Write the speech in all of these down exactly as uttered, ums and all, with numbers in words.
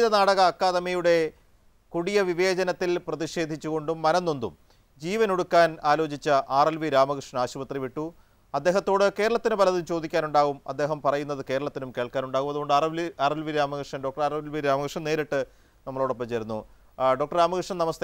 നാടക അക്കാദമിയുടെ കൊടിയ വിവേചനത്തിൽ പ്രതിഷേധിച്ചുകൊണ്ടും മനംനൊന്തും ജീവനൊടുക്കാൻ ആലോചിച്ച ആർ എൽ വി രാമകൃഷ്ണൻ ആശുപത്രി വിട്ടു. അദ്ദേഹത്തോട് കേരളത്തിന് പലതും ചോദിക്കാനുണ്ടാവും, അദ്ദേഹം പറയുന്നത് കേരളത്തിനും കേൾക്കാനുണ്ടാകും. അതുകൊണ്ട് R L V R L V Ramakrishnan doctor R L V Ramakrishnan നേരിട്ട് നമ്മളോടൊപ്പം ചേരുന്നു. ഡോക്ടർ രാമകൃഷ്ണൻ, നമസ്തേ.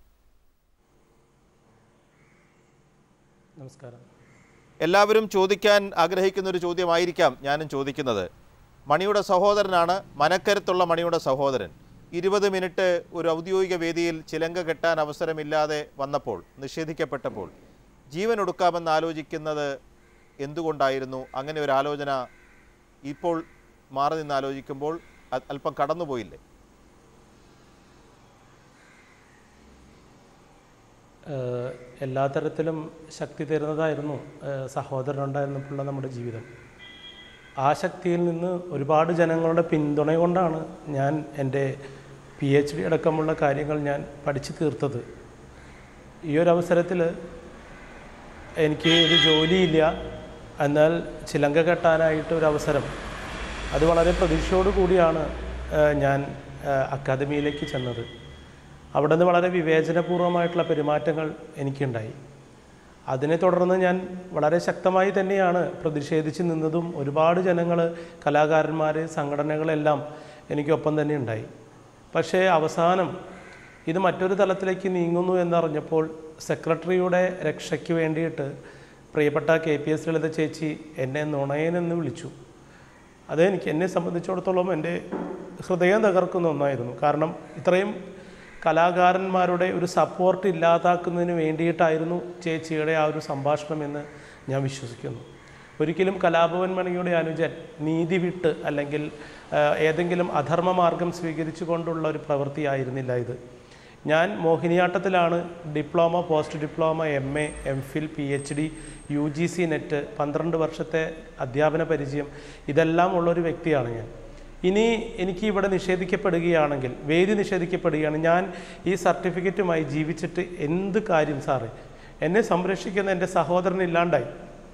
നമസ്കാരം. എല്ലാവരും ചോദിക്കാൻ ആഗ്രഹിക്കുന്ന ഒരു ചോദ്യമായിരിക്കാം ഞാനും ചോദിക്കുന്നത്. മണിയുടെ സഹോദരനാണ്, മനക്കരുത്തുള്ള മണിയുടെ സഹോദരൻ. ഇരുപത് മിനിറ്റ് ഒരു ഔദ്യോഗിക വേദിയിൽ ചിലങ്ക കെട്ടാൻ അവസരമില്ലാതെ വന്നപ്പോൾ, നിഷേധിക്കപ്പെട്ടപ്പോൾ ജീവൻ ഒടുക്കാമെന്ന് ആലോചിക്കുന്നത് എന്തുകൊണ്ടായിരുന്നു? അങ്ങനെ ഒരു ആലോചന ഇപ്പോൾ മാറി നിന്ന് ആലോചിക്കുമ്പോൾ അല്പം കടന്നുപോയില്ലേ? എല്ലാ തരത്തിലും ശക്തി തരുന്നതായിരുന്നു സഹോദരനുണ്ടായിരുന്നപ്പോഴുള്ള നമ്മുടെ ജീവിതം. ആ ശക്തിയിൽ നിന്ന് ഒരുപാട് ജനങ്ങളുടെ പിന്തുണ കൊണ്ടാണ് ഞാൻ എൻ്റെ പി എച്ച് ഡി അടക്കമുള്ള കാര്യങ്ങൾ ഞാൻ പഠിച്ചു തീർത്തത്. ഈ ഒരു അവസരത്തിൽ എനിക്ക് ഒരു ജോലിയില്ല, എന്നാൽ ചിലങ്ക കെട്ടാനായിട്ട് ഒരു അവസരം, അത് വളരെ പ്രതീക്ഷയോടു കൂടിയാണ് ഞാൻ അക്കാദമിയിലേക്ക് ചെന്നത്. അവിടെ നിന്ന് വളരെ വിവേചനപൂർവ്വമായിട്ടുള്ള പെരുമാറ്റങ്ങൾ എനിക്കുണ്ടായി. അതിനെ തുടർന്ന് ഞാൻ വളരെ ശക്തമായി തന്നെയാണ് പ്രതിഷേധിച്ച് നിന്നതും. ഒരുപാട് ജനങ്ങൾ, കലാകാരന്മാർ, സംഘടനകളെല്ലാം എനിക്കൊപ്പം തന്നെ ഉണ്ടായി. പക്ഷേ അവസാനം ഇത് മറ്റൊരു തലത്തിലേക്ക് നീങ്ങുന്നു എന്നറിഞ്ഞപ്പോൾ സെക്രട്ടറിയുടെ രക്ഷയ്ക്ക് വേണ്ടിയിട്ട് പ്രിയപ്പെട്ട കെ പി എസ് ലളിത ചേച്ചി എന്നെ നുണയനെന്ന് വിളിച്ചു. അത് എനിക്ക് എന്നെ സംബന്ധിച്ചിടത്തോളം എൻ്റെ ഹൃദയം തകർക്കുന്ന ഒന്നായിരുന്നു. കാരണം ഇത്രയും കലാകാരന്മാരുടെ ഒരു സപ്പോർട്ട് ഇല്ലാതാക്കുന്നതിന് വേണ്ടിയിട്ടായിരുന്നു ചേച്ചിയുടെ ആ ഒരു സംഭാഷണം എന്ന് ഞാൻ വിശ്വസിക്കുന്നു. ഒരിക്കലും കലാഭവൻ മണിയുടെ അനുജൻ നീതി വിട്ട് അല്ലെങ്കിൽ ഏതെങ്കിലും അധർമ്മ മാർഗം സ്വീകരിച്ചു കൊണ്ടുള്ള ഒരു പ്രവൃത്തിയായിരുന്നില്ല ഇത്. ഞാൻ മോഹിനിയാട്ടത്തിലാണ് diploma, post diploma, M A, M Phil, P H D, U G C net, പന്ത്രണ്ട് വർഷത്തെ അധ്യാപന പരിചയം, ഇതെല്ലാം ഉള്ളൊരു വ്യക്തിയാണ് ഞാൻ. ഇനി എനിക്ക് ഇവിടെ നിഷേധിക്കപ്പെടുകയാണെങ്കിൽ, വേദി നിഷേധിക്കപ്പെടുകയാണ്, ഞാൻ ഈ സർട്ടിഫിക്കറ്റുമായി ജീവിച്ചിട്ട് എന്ത് കാര്യം സാറേ? എന്നെ സംരക്ഷിക്കുന്ന എൻ്റെ സഹോദരൻ ഇല്ലാണ്ടായി.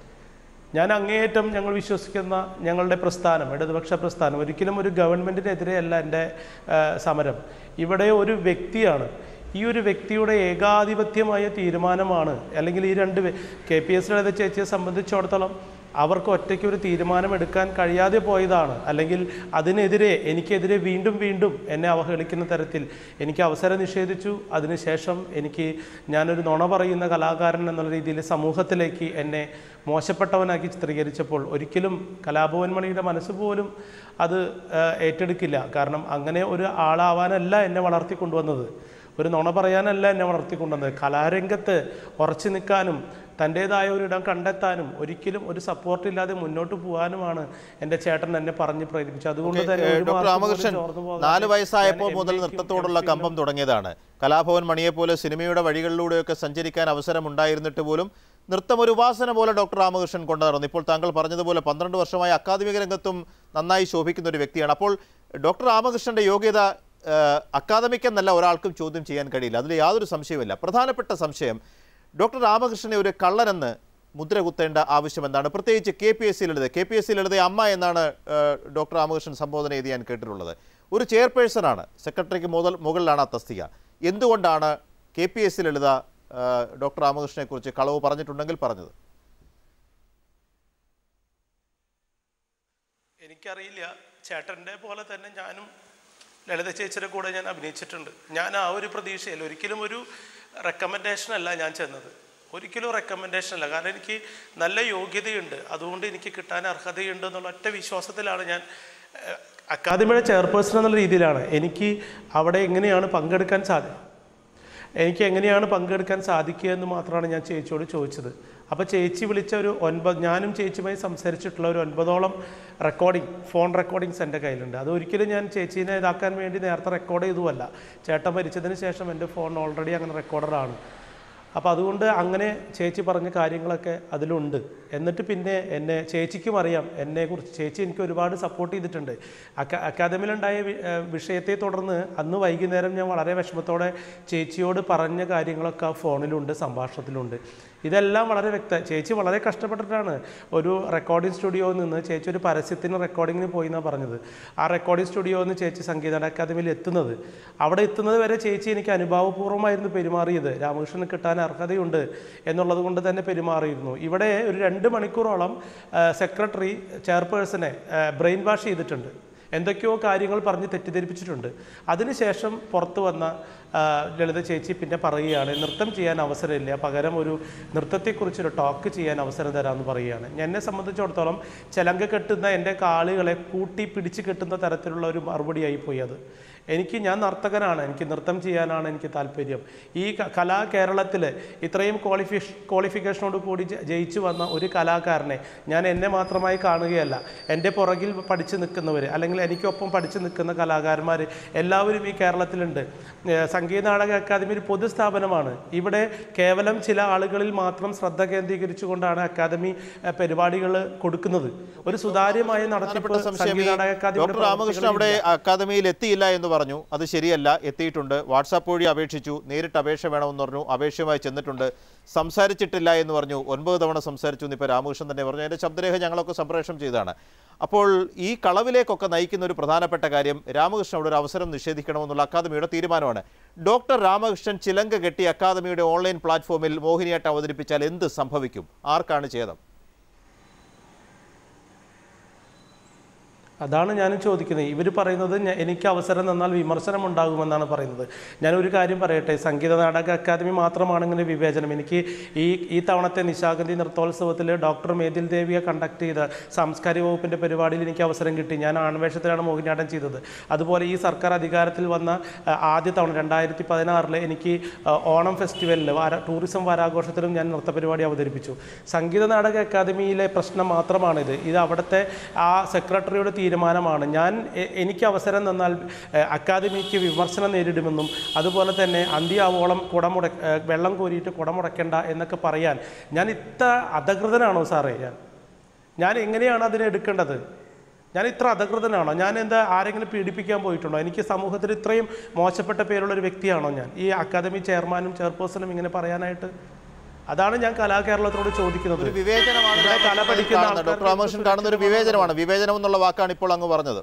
ഞാൻ അങ്ങേയറ്റം ഞങ്ങൾ വിശ്വസിക്കുന്ന ഞങ്ങളുടെ പ്രസ്ഥാനം, ഇടതുപക്ഷ പ്രസ്ഥാനം, ഒരിക്കലും ഒരു ഗവൺമെൻറ്റിനെതിരെയല്ല എൻ്റെ സമരം. ഇവിടെ ഒരു വ്യക്തിയാണ്, ഈ ഒരു വ്യക്തിയുടെ ഏകാധിപത്യമായ തീരുമാനമാണ്. അല്ലെങ്കിൽ ഈ രണ്ട് കെ പി എസ് ലളിത ചേച്ചിയെ സംബന്ധിച്ചിടത്തോളം അവർക്ക് ഒറ്റയ്ക്ക് ഒരു തീരുമാനമെടുക്കാൻ കഴിയാതെ പോയതാണ്. അല്ലെങ്കിൽ അതിനെതിരെ, എനിക്കെതിരെ വീണ്ടും വീണ്ടും എന്നെ അവഹേളിക്കുന്ന തരത്തിൽ എനിക്ക് അവസരം നിഷേധിച്ചു. അതിനുശേഷം എനിക്ക്, ഞാനൊരു നുണ പറയുന്ന കലാകാരൻ എന്നുള്ള രീതിയിൽ സമൂഹത്തിലേക്ക് എന്നെ മോശപ്പെട്ടവനാക്കി ചിത്രീകരിച്ചപ്പോൾ ഒരിക്കലും കലാഭവൻ മണിയുടെ മനസ്സ് പോലും അത് ഏറ്റെടുക്കില്ല. കാരണം അങ്ങനെ ഒരു ആളാവാനല്ല എന്നെ വളർത്തിക്കൊണ്ടുവന്നത്, ഒരു നുണ പറയാനല്ല എന്നെ വളർത്തിക്കൊണ്ടുവന്നത്. കലാരംഗത്ത് ഉറച്ചു നിൽക്കാനും തൻ്റേതായ ഒരിടം കണ്ടെത്താനും ഒരിക്കലും ഒരു സപ്പോർട്ടില്ലാതെ മുന്നോട്ട് പോകാനുമാണ് എൻ്റെ ചേട്ടൻ എന്നെ പറഞ്ഞ് പ്രേരിപ്പിച്ചത്. അതുകൊണ്ട് തന്നെ ഡോക്ടർ രാമകൃഷ്ണൻ നാല് വയസ്സായപ്പോൾ മുതൽ നൃത്തത്തോടുള്ള കമ്പം തുടങ്ങിയതാണ്. കലാഭവൻ മണിയെപ്പോലെ സിനിമയുടെ വഴികളിലൂടെയൊക്കെ സഞ്ചരിക്കാൻ അവസരമുണ്ടായിരുന്നിട്ട് പോലും നൃത്തം ഒരു ഉപാസന പോലെ ഡോക്ടർ രാമകൃഷ്ണൻ കൊണ്ടു നടന്നു. ഇപ്പോൾ താങ്കൾ പറഞ്ഞതുപോലെ പന്ത്രണ്ട് വർഷമായി അക്കാദമിക രംഗത്തും നന്നായി ശോഭിക്കുന്ന ഒരു വ്യക്തിയാണ്. അപ്പോൾ ഡോക്ടർ രാമകൃഷ്ണൻ്റെ യോഗ്യത അക്കാദമിക്കെന്നല്ല ഒരാൾക്കും ചോദ്യം ചെയ്യാൻ കഴിയില്ല, അതിൽ യാതൊരു സംശയവുമില്ല. പ്രധാനപ്പെട്ട സംശയം, ഡോക്ടർ രാമകൃഷ്ണനെ ഒരു കള്ളനെന്ന് മുദ്ര കുത്തേണ്ട ആവശ്യം എന്താണ്? പ്രത്യേകിച്ച് K P S C Lalitha K P S C Lalitha അമ്മ എന്നാണ് ഡോക്ടർ രാമകൃഷ്ണൻ സംബോധന ചെയ്ത് ഞാൻ കേട്ടിട്ടുള്ളത്. ഒരു ചെയർപേഴ്സണാണ്, സെക്രട്ടറിക്ക് മുതൽ മുകളിലാണ് ആ തസ്തിക. എന്തുകൊണ്ടാണ് K P S C Lalitha doctor രാമകൃഷ്ണനെ കുറിച്ച് കളവ് പറഞ്ഞിട്ടുണ്ടെങ്കിൽ പറഞ്ഞത്? എനിക്കറിയില്ല. ചേട്ടൻ്റെ പോലെ തന്നെ ഞാനും ലളിത ചേച്ചിയുടെ കൂടെ ഞാൻ അഭിനയിച്ചിട്ടുണ്ട്. ഞാൻ ആ ഒരു പ്രതീക്ഷയിൽ, ഒരിക്കലും ഒരു റെക്കമെൻഡേഷൻ അല്ല ഞാൻ ചെന്നത്, ഒരിക്കലും റെക്കമെൻഡേഷൻ അല്ല. കാരണം എനിക്ക് നല്ല യോഗ്യതയുണ്ട്, അതുകൊണ്ട് എനിക്ക് കിട്ടാൻ അർഹതയുണ്ട് എന്നുള്ള ഒറ്റ വിശ്വാസത്തിലാണ് ഞാൻ അക്കാദമിയുടെ ചെയർപേഴ്സൺ എന്നുള്ള രീതിയിലാണ്. എനിക്ക് അവിടെ എങ്ങനെയാണ് പങ്കെടുക്കാൻ സാധിക്കുക എനിക്ക് എങ്ങനെയാണ് പങ്കെടുക്കാൻ സാധിക്കുക എന്ന് മാത്രമാണ് ഞാൻ ചേച്ചിയോട് ചോദിച്ചത്. അപ്പോൾ ചേച്ചി വിളിച്ച ഒരു ഒൻപത്, ഞാനും ചേച്ചിയുമായി സംസാരിച്ചിട്ടുള്ള ഒരു ഒൻപതോളം റെക്കോർഡിങ്, ഫോൺ റെക്കോർഡിങ്സ് എൻ്റെ കയ്യിലുണ്ട്. അതൊരിക്കലും ഞാൻ ചേച്ചീനെ ഇതാക്കാൻ വേണ്ടി നേരത്തെ റെക്കോർഡ് ചെയ്തുമല്ല. ചേട്ടൻ മരിച്ചതിന് ശേഷം എൻ്റെ ഫോൺ ഓൾറെഡി അങ്ങനെ റെക്കോർഡറാണ്. അപ്പോൾ അതുകൊണ്ട് അങ്ങനെ ചേച്ചി പറഞ്ഞ കാര്യങ്ങളൊക്കെ അതിലുണ്ട്. എന്നിട്ട് പിന്നെ എന്നെ, ചേച്ചിക്കും അറിയാം എന്നെക്കുറിച്ച്, ചേച്ചി എനിക്ക് ഒരുപാട് സപ്പോർട്ട് ചെയ്തിട്ടുണ്ട്. അക്കാ അക്കാദമിയിലുണ്ടായ വിഷയത്തെ തുടർന്ന് അന്ന് വൈകുന്നേരം ഞാൻ വളരെ വിഷമത്തോടെ ചേച്ചിയോട് പറഞ്ഞ കാര്യങ്ങളൊക്കെ ആ ഫോണിലുണ്ട്, സംഭാഷണത്തിലുണ്ട്. ഇതെല്ലാം വളരെ വ്യക്തം. ചേച്ചി വളരെ കഷ്ടപ്പെട്ടിട്ടാണ് ഒരു റെക്കോർഡിംഗ് സ്റ്റുഡിയോയിൽ നിന്ന് ചേച്ചി ഒരു പരസ്യത്തിന് റെക്കോർഡിങ്ങിന് പോയി എന്നാണ് പറഞ്ഞത്. ആ റെക്കോർഡിംഗ് സ്റ്റുഡിയോയിൽ നിന്ന് ചേച്ചി സംഗീത അക്കാദമിയിൽ എത്തുന്നത്, അവിടെ എത്തുന്നത് വരെ ചേച്ചി എനിക്ക് അനുഭാവപൂർവ്വമായിരുന്നു പെരുമാറിയത്. രാമകൃഷ്ണന് കിട്ടാൻ അർഹതയുണ്ട് എന്നുള്ളത് കൊണ്ട് തന്നെ പെരുമാറിയിരുന്നു. ഇവിടെ ഒരു രണ്ട് മണിക്കൂറോളം സെക്രട്ടറി ചെയർപേഴ്സണെ ബ്രെയിൻ വാഷ് ചെയ്തിട്ടുണ്ട്, എന്തൊക്കെയോ കാര്യങ്ങൾ പറഞ്ഞ് തെറ്റിദ്ധരിപ്പിച്ചിട്ടുണ്ട്. അതിനുശേഷം പുറത്തു വന്ന ലളിത ചേച്ചി പിന്നെ പറയുകയാണ് നൃത്തം ചെയ്യാൻ അവസരമില്ല, പകരം ഒരു നൃത്തത്തെക്കുറിച്ചൊരു ടോക്ക് ചെയ്യാൻ അവസരം തരാമെന്ന് പറയുകയാണ്. എന്നെ സംബന്ധിച്ചിടത്തോളം ചെലങ്ക കെട്ടുന്ന എൻ്റെ കാലുകളെ കൂട്ടി പിടിച്ച് കെട്ടുന്ന തരത്തിലുള്ള ഒരു മറുപടിയായി പോയി അത്. എനിക്ക് ഞാൻ നർത്തകനാണ്, എനിക്ക് നൃത്തം ചെയ്യാനാണ് എനിക്ക് താല്പര്യം. ഈ കലാ കേരളത്തിൽ ഇത്രയും ക്വാളിഫിഷ് ക്വാളിഫിക്കേഷനോട് കൂടി ജയിച്ചു വന്ന ഒരു കലാകാരനെ ഞാൻ എന്നെ മാത്രമായി കാണുകയല്ല, എൻ്റെ പുറകിൽ പഠിച്ചു നിൽക്കുന്നവർ അല്ലെങ്കിൽ എനിക്കൊപ്പം പഠിച്ചു നിൽക്കുന്ന കലാകാരന്മാർ എല്ലാവരും ഈ കേരളത്തിലുണ്ട്. സംഗീത നാടക അക്കാദമി ഒരു പൊതുസ്ഥാപനമാണ്. ഇവിടെ കേവലം ചില ആളുകളിൽ മാത്രം ശ്രദ്ധ കേന്ദ്രീകരിച്ചുകൊണ്ടാണ് അക്കാദമി പരിപാടികൾ കൊടുക്കുന്നത്. ഒരു സുതാര്യമായ നടത്തിപ്പ് സംഗീത നാടക അക്കാദമി രാമകൃഷ്ണൻ അവിടെ അക്കാദമിയിൽ എത്തിയില്ല എന്ന് പറഞ്ഞു. അത് ശരിയല്ല, എത്തിയിട്ടുണ്ട്. വാട്സാപ്പ് വഴി അപേക്ഷിച്ചു, നേരിട്ട് അപേക്ഷ വേണമെന്ന് പറഞ്ഞു, അപേക്ഷയുമായി ചെന്നിട്ടുണ്ട്. സംസാരിച്ചിട്ടില്ല എന്ന് പറഞ്ഞു, ഒൻപത് തവണ സംസാരിച്ചു എന്ന് ഇപ്പോൾ രാമകൃഷ്ണൻ തന്നെ പറഞ്ഞു. അതിൻ്റെ ശബ്ദരേഖ ഞങ്ങളൊക്കെ സംപ്രേഷണം ചെയ്തതാണ്. അപ്പോൾ ഈ കളവിലേക്കൊക്കെ നയിക്കുന്ന ഒരു പ്രധാനപ്പെട്ട കാര്യം രാമകൃഷ്ണൻ അവിടെ ഒരു അവസരം നിഷേധിക്കണമെന്നുള്ള അക്കാദമിയുടെ തീരുമാനമാണ്. ഡോക്ടർ രാമകൃഷ്ണൻ ചിലങ്ക കെട്ടി അക്കാദമിയുടെ ഓൺലൈൻ പ്ലാറ്റ്ഫോമിൽ മോഹിനിയാട്ടം അവതരിപ്പിച്ചാൽ എന്ത് സംഭവിക്കും? ആർക്കാണ് ഛേദം? അതാണ് ഞാനും ചോദിക്കുന്നത്. ഇവർ പറയുന്നത് എനിക്ക് അവസരം തന്നാൽ വിമർശനം ഉണ്ടാകുമെന്നാണ് പറയുന്നത്. ഞാനൊരു കാര്യം പറയട്ടെ, സംഗീത നാടക അക്കാദമി മാത്രമാണ് ഇങ്ങനെ വിവേചനം. എനിക്ക് ഈ ഈ തവണത്തെ നിശാഗന്ധി നൃത്തോത്സവത്തിൽ ഡോക്ടർ മേതിൽ ദേവിയെ കണ്ടക്ട് ചെയ്ത സാംസ്കാരിക വകുപ്പിൻ്റെ പരിപാടിയിൽ എനിക്ക് അവസരം കിട്ടി. ഞാൻ ആൺവേഷത്തിലാണ് മോഹിനിയാട്ടം ചെയ്തത്. അതുപോലെ ഈ സർക്കാർ അധികാരത്തിൽ വന്ന ആദ്യ തവണ രണ്ടായിരത്തി പതിനാറിൽ എനിക്ക് ഓണം ഫെസ്റ്റിവലിൽ വാര ടൂറിസം വാരാഘോഷത്തിലും ഞാൻ നൃത്തപരിപാടി അവതരിപ്പിച്ചു. സംഗീത നാടക അക്കാദമിയിലെ പ്രശ്നം മാത്രമാണിത്. ഇത് അവിടുത്തെ ആ സെക്രട്ടറിയുടെ തീരുമാനമാണ്. ഞാൻ എനിക്ക് അവസരം തന്നാൽ അക്കാദമിക്ക് വിമർശനം നേരിടുമെന്നും അതുപോലെ തന്നെ അന്ത്യാവോളം കുടമുട വെള്ളം കോരിയിട്ട് കുടമുടക്കേണ്ട എന്നൊക്കെ പറയാൻ ഞാൻ ഇത്ര അധകൃതനാണോ സാറേ? ഞാൻ ഞാൻ എങ്ങനെയാണ് അതിനെ എടുക്കേണ്ടത്? ഞാൻ ഇത്ര അധകൃതനാണോ? ഞാൻ എന്താ ആരെങ്കിലും പീഡിപ്പിക്കാൻ പോയിട്ടുണ്ടോ? എനിക്ക് സമൂഹത്തിൽ ഇത്രയും മോശപ്പെട്ട പേരുള്ള ഒരു വ്യക്തിയാണോ ഞാൻ? ഈ അക്കാദമി ചെയർമാനും ചെയർപേഴ്സണും ഇങ്ങനെ പറയാനായിട്ട്? അതാണ് ഞാൻ കലാകേരളത്തോട് ചോദിക്കുന്നത്. ഒരു വിവേചനമാണ് കല പഠിക്കുന്ന ഡോക്ടർ രാമകൃഷ്ണൻ കാണുന്ന ഒരു വിവേചനമാണ്. വിവേചനം എന്നുള്ള വാക്കാണ് ഇപ്പോൾ അങ്ങ് പറഞ്ഞത്.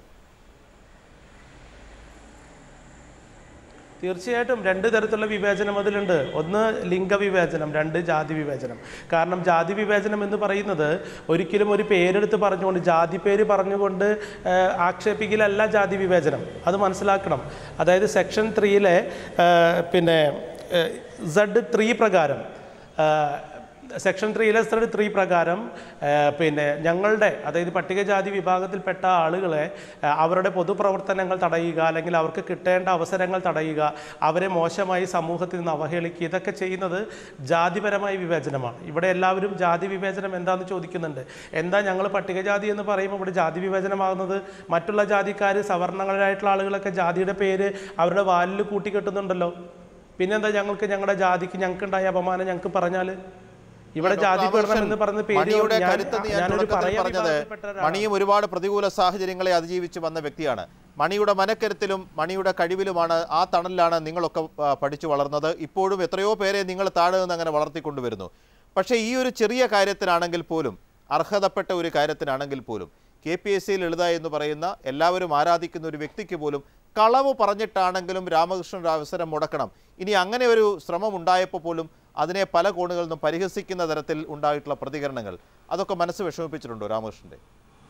തീർച്ചയായിട്ടും രണ്ട് തരത്തിലുള്ള വിവേചനം അതിലുണ്ട്. ഒന്ന് ലിംഗവിവേചനം, രണ്ട് ജാതി വിവേചനം. കാരണം ജാതി വിവേചനം എന്ന് പറയുന്നത് ഒരിക്കലും ഒരു പേരെടുത്ത് പറഞ്ഞുകൊണ്ട് ജാതി പേര് പറഞ്ഞുകൊണ്ട് ആക്ഷേപിക്കലല്ല ജാതി വിവേചനം. അത് മനസ്സിലാക്കണം. അതായത് സെക്ഷൻ ത്രീയിലെ പിന്നെ സെഡ് ത്രീ പ്രകാരം സെക്ഷൻ ത്രീയിലെ സെഡ് ത്രീ പ്രകാരം പിന്നെ ഞങ്ങളുടെ അതായത് പട്ടികജാതി വിഭാഗത്തിൽപ്പെട്ട ആളുകളെ അവരുടെ പൊതുപ്രവർത്തനങ്ങൾ തടയുക, അല്ലെങ്കിൽ അവർക്ക് കിട്ടേണ്ട അവസരങ്ങൾ തടയുക, അവരെ മോശമായി സമൂഹത്തിൽ നിന്ന് അവഹേളിക്കുക, ഇതൊക്കെ ചെയ്യുന്നത് ജാതിപരമായ വിവേചനമാണ്. ഇവിടെ എല്ലാവരും ജാതി വിവേചനം എന്താണെന്ന് ചോദിക്കുന്നുണ്ട്. എന്താ ഞങ്ങൾ പട്ടികജാതി എന്ന് പറയുമ്പോൾ ഇവിടെ ജാതി വിവേചനമാകുന്നത്? മറ്റുള്ള ജാതിക്കാർ സവർണങ്ങളായിട്ടുള്ള ആളുകളൊക്കെ ജാതിയുടെ പേര് അവരുടെ വാലിൽ കൂട്ടിക്കെട്ടുന്നുണ്ടല്ലോ. പിന്നെന്താ ഞങ്ങൾക്ക് ഞങ്ങളുടെ ജാതിക്ക് ഞങ്ങൾക്കുണ്ടായ അപമാനം ഞങ്ങൾക്ക് പറഞ്ഞാൽ? ഇവിടെ ജാതി പീഡനം എന്ന് പറഞ്ഞ മണിയുടെ കരുത്ത് പറഞ്ഞത് മണിയും ഒരുപാട് പ്രതികൂല സാഹചര്യങ്ങളെ അതിജീവിച്ച് വന്ന വ്യക്തിയാണ്. മണിയുടെ മനക്കരുത്തിലും മണിയുടെ കഴിവിലുമാണ്, ആ തണലിലാണ് നിങ്ങളൊക്കെ പഠിച്ചു വളർന്നത്. ഇപ്പോഴും എത്രയോ പേരെ നിങ്ങൾ താഴെ നിന്ന് അങ്ങനെ വളർത്തിക്കൊണ്ടുവരുന്നു. പക്ഷേ ഈ ഒരു ചെറിയ കാര്യത്തിനാണെങ്കിൽ പോലും, അർഹതപ്പെട്ട ഒരു കാര്യത്തിനാണെങ്കിൽ പോലും, K P S C Lalitha എന്ന് പറയുന്ന എല്ലാവരും ആരാധിക്കുന്ന ഒരു വ്യക്തിക്ക് പോലും കളവ് പറഞ്ഞിട്ടാണെങ്കിലും രാമകൃഷ്ണൻ അവസരം മുടക്കണം. ഇനി അങ്ങനെ ഒരു ശ്രമം ഉണ്ടായപ്പോൾ പോലും അതിനെ പല കോണുകളിൽ നിന്നും പരിഹസിക്കുന്ന തരത്തിൽ ഉണ്ടായിട്ടുള്ള പ്രതികരണങ്ങൾ, അതൊക്കെ മനസ്സ് വിഷമിപ്പിച്ചിട്ടുണ്ടോ രാമകൃഷ്ണൻ്റെ?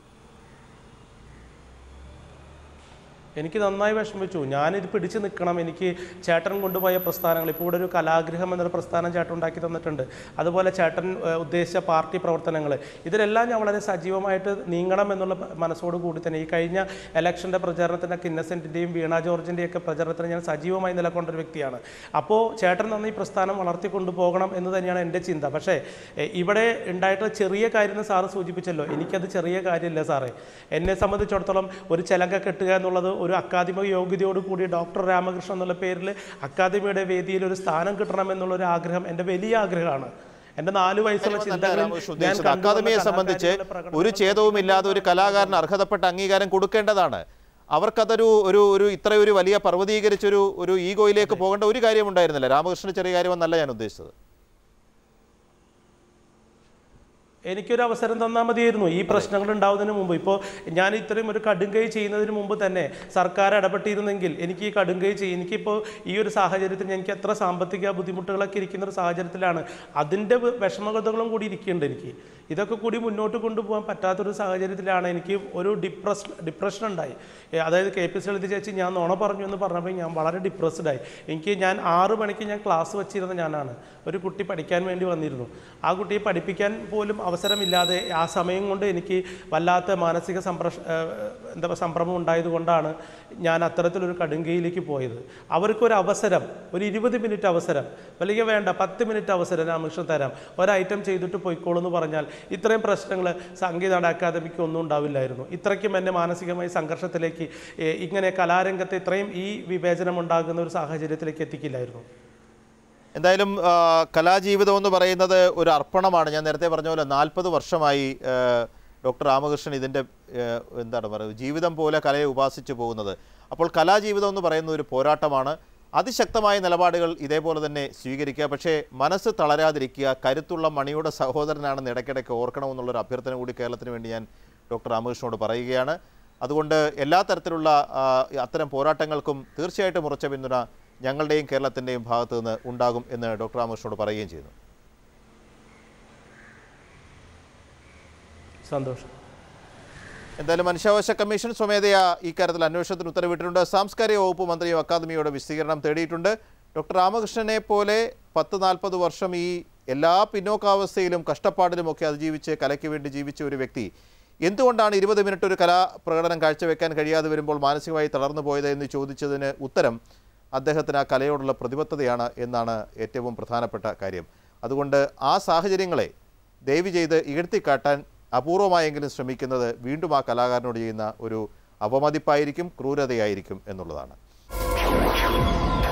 എനിക്ക് നന്നായി വിഷമിച്ചു. ഞാനിത് പിടിച്ചു നിൽക്കണം. എനിക്ക് ചേട്ടൻ കൊണ്ടുപോയ പ്രസ്ഥാനങ്ങൾ, ഇപ്പോൾ ഇവിടെ ഒരു കലാഗ്രഹം എന്നൊരു പ്രസ്ഥാനം ചേട്ടൻ ഉണ്ടാക്കി തന്നിട്ടുണ്ട്. അതുപോലെ ചേട്ടൻ ഉദ്ദേശിച്ച പാർട്ടി പ്രവർത്തനങ്ങൾ, ഇതിലെല്ലാം ഞാൻ വളരെ സജീവമായിട്ട് നീങ്ങണം എന്നുള്ള മനസ്സോട് കൂടി തന്നെ ഈ കഴിഞ്ഞ ഇലക്ഷൻ്റെ പ്രചാരണത്തിനൊക്കെ ഇന്നസെൻറ്റിൻ്റെയും വീണ ജോർജിൻ്റെയൊക്കെ പ്രചാരണത്തിന് ഞാൻ സജീവമായി നിലകൊണ്ടൊരു വ്യക്തിയാണ്. അപ്പോൾ ചേട്ടൻ നന്ദി പ്രസ്ഥാനം വളർത്തിക്കൊണ്ടു പോകണം എന്ന് തന്നെയാണ് എൻ്റെ ചിന്ത. പക്ഷേ ഇവിടെ ഉണ്ടായിട്ടുള്ള ചെറിയ കാര്യം സാറ് സൂചിപ്പിച്ചല്ലോ, എനിക്കത് ചെറിയ കാര്യമില്ല സാറേ. എന്നെ സംബന്ധിച്ചിടത്തോളം ഒരു ചിലങ്ക കെട്ടുക എന്നുള്ളത് ഒരു അക്കാദമിക യോഗ്യതയോട് കൂടി ഡോക്ടർ രാമകൃഷ്ണൻ എന്നുള്ള പേരിൽ അക്കാദമിയുടെ വേദിയിൽ ഒരു സ്ഥാനം കിട്ടണം എന്നുള്ളൊരു ആഗ്രഹം എൻ്റെ വലിയ ആഗ്രഹമാണ്. എൻ്റെ നാല് വയസ്സുള്ള ചിന്തകളും അക്കാദമിയെ സംബന്ധിച്ച് ഒരു ഛേദവുമില്ലാതെ ഒരു കലാകാരന് അർഹതപ്പെട്ട അംഗീകാരം കൊടുക്കേണ്ടതാണ്. അവർക്കതൊരു ഒരു ഒരു ഇത്രയൊരു വലിയ പർവ്വതീകരിച്ചൊരു ഒരു ഈഗോയിലേക്ക് പോകേണ്ട ഒരു കാര്യം ഉണ്ടായിരുന്നില്ല. രാമകൃഷ്ണന് ചെറിയ കാര്യമെന്നല്ല ഞാൻ ഉദ്ദേശിച്ചത്. എനിക്കൊരു അവസരം തന്നാൽ മതിയായിരുന്നു ഈ പ്രശ്നങ്ങൾ ഉണ്ടാവുന്നതിന് മുമ്പ്. ഇപ്പോൾ ഞാൻ ഇത്രയും ഒരു കടുങ്കൈ ചെയ്യുന്നതിന് മുമ്പ് തന്നെ സർക്കാർ ഇടപെട്ടിരുന്നെങ്കിൽ എനിക്ക് ഈ കടുങ്കൈ ചെയ്യും. എനിക്കിപ്പോൾ ഈ ഒരു സാഹചര്യത്തിൽ എനിക്ക് എത്ര സാമ്പത്തിക ബുദ്ധിമുട്ടുകളൊക്കെ ഇരിക്കുന്ന ഒരു സാഹചര്യത്തിലാണ്, അതിൻ്റെ വിഷമതകളും കൂടി ഇരിക്കുന്നുണ്ട് എനിക്ക്. ഇതൊക്കെ കൂടി മുന്നോട്ട് കൊണ്ടുപോകാൻ പറ്റാത്തൊരു സാഹചര്യത്തിലാണ് എനിക്ക് ഒരു ഡിപ്രസ് ഡിപ്രഷൻ ഉണ്ടായി. അതായത് കെ പി സി എഴുതി ചേച്ചി ഞാൻ നുണ പറഞ്ഞു എന്ന് പറഞ്ഞപ്പോൾ ഞാൻ വളരെ ഡിപ്രസ്ഡായി. എനിക്ക് ഞാൻ ആറ് മണിക്ക് ഞാൻ ക്ലാസ് വെച്ചിരുന്ന ഞാനാണ്. ഒരു കുട്ടി പഠിക്കാൻ വേണ്ടി വന്നിരുന്നു. ആ കുട്ടിയെ പഠിപ്പിക്കാൻ പോലും അവസരമില്ലാതെ ആ സമയം കൊണ്ട് എനിക്ക് വല്ലാത്ത മാനസിക സംപ്രഷ എന്താ സംഭ്രമം ഉണ്ടായതുകൊണ്ടാണ് ഞാൻ അത്തരത്തിലൊരു കടുങ്കയിലേക്ക് പോയത്. അവർക്കൊരു അവസരം, ഒരു ഇരുപത് മിനിറ്റ് അവസരം, അല്ലെങ്കിൽ വേണ്ട പത്ത് മിനിറ്റ് അവസരം രാമകൃഷ്ണൻ തരാം, ഒരൈറ്റം ചെയ്തിട്ട് പോയിക്കോളൂ എന്ന് പറഞ്ഞാൽ ഇത്രയും പ്രശ്നങ്ങൾ സംഗീത അക്കാദമിക്ക് ഒന്നും ഉണ്ടാവില്ലായിരുന്നു. ഇത്രയ്ക്കും എന്നെ മാനസികമായി സംഘർഷത്തിലേക്ക്, ഇങ്ങനെ കലാരംഗത്ത് ഇത്രയും ഈ വിവേചനം ഉണ്ടാകുന്ന ഒരു സാഹചര്യത്തിലേക്ക് എത്തിക്കില്ലായിരുന്നു. എന്തായാലും കലാജീവിതം എന്ന് പറയുന്നത് ഒരു അർപ്പണമാണ്. ഞാൻ നേരത്തെ പറഞ്ഞ പോലെ നാൽപ്പത് വർഷമായി ഡോക്ടർ രാമകൃഷ്ണൻ ഇതിൻ്റെ എന്താണ് പറയുക ജീവിതം പോലെ കലയെ ഉപാസിച്ചു പോകുന്നത്. അപ്പോൾ കലാജീവിതം എന്ന് പറയുന്ന ഒരു പോരാട്ടമാണ്. അതിശക്തമായ നിലപാടുകൾ ഇതേപോലെ തന്നെ സ്വീകരിക്കുക, പക്ഷേ മനസ്സ് തളരാതിരിക്കുക. കരുത്തുള്ള മണിയുടെ സഹോദരനാണെന്ന് ഇടയ്ക്കിടയ്ക്ക് ഓർക്കണമെന്നുള്ളൊരു അഭ്യർത്ഥന കൂടി കേരളത്തിന് വേണ്ടി ഞാൻ ഡോക്ടർ രാമകൃഷ്ണനോട് പറയുകയാണ്. അതുകൊണ്ട് എല്ലാ തരത്തിലുള്ള അത്തരം പോരാട്ടങ്ങൾക്കും തീർച്ചയായിട്ടും ഉറച്ച പിന്തുണ ഞങ്ങളുടെയും കേരളത്തിൻ്റെയും ഭാഗത്തു നിന്ന് ഉണ്ടാകും എന്ന് ഡോക്ടർ രാമകൃഷ്ണനോട് പറയുകയും ചെയ്യുന്നു. സന്തോഷം. എന്തായാലും മനുഷ്യാവകാശ കമ്മീഷൻ സ്വമേധയാ ഇക്കാര്യത്തിൽ അന്വേഷണത്തിന് ഉത്തരവിട്ടിട്ടുണ്ട്. സാംസ്കാരിക വകുപ്പ് മന്ത്രിയും അക്കാദമിയോട് വിശദീകരണം തേടിയിട്ടുണ്ട്. ഡോക്ടർ രാമകൃഷ്ണനെ പോലെ പത്ത് നാൽപ്പത് വർഷം ഈ എല്ലാ പിന്നോക്കാവസ്ഥയിലും കഷ്ടപ്പാടിലുമൊക്കെ അതിജീവിച്ച് കലയ്ക്ക് വേണ്ടി ജീവിച്ച ഒരു വ്യക്തി എന്തുകൊണ്ടാണ് ഇരുപത് മിനിറ്റ് ഒരു കലാപ്രകടനം കാഴ്ചവെക്കാൻ കഴിയാതെ വരുമ്പോൾ മാനസികമായി തളർന്നു പോയത് എന്ന് ചോദിച്ചതിന് ഉത്തരം അദ്ദേഹത്തിന് ആ കലയോടുള്ള പ്രതിബദ്ധതയാണ് എന്നാണ് ഏറ്റവും പ്രധാനപ്പെട്ട കാര്യം. അതുകൊണ്ട് ആ സാഹചര്യങ്ങളെ ദയവ് ചെയ്ത് ഇകഴ്ത്തിക്കാട്ടാൻ അപൂർവമായെങ്കിലും ശ്രമിക്കുന്നത് വീണ്ടും ആ കലാകാരനോട് ചെയ്യുന്ന ഒരു അപമതിപ്പായിരിക്കും, ക്രൂരതയായിരിക്കും എന്നുള്ളതാണ്.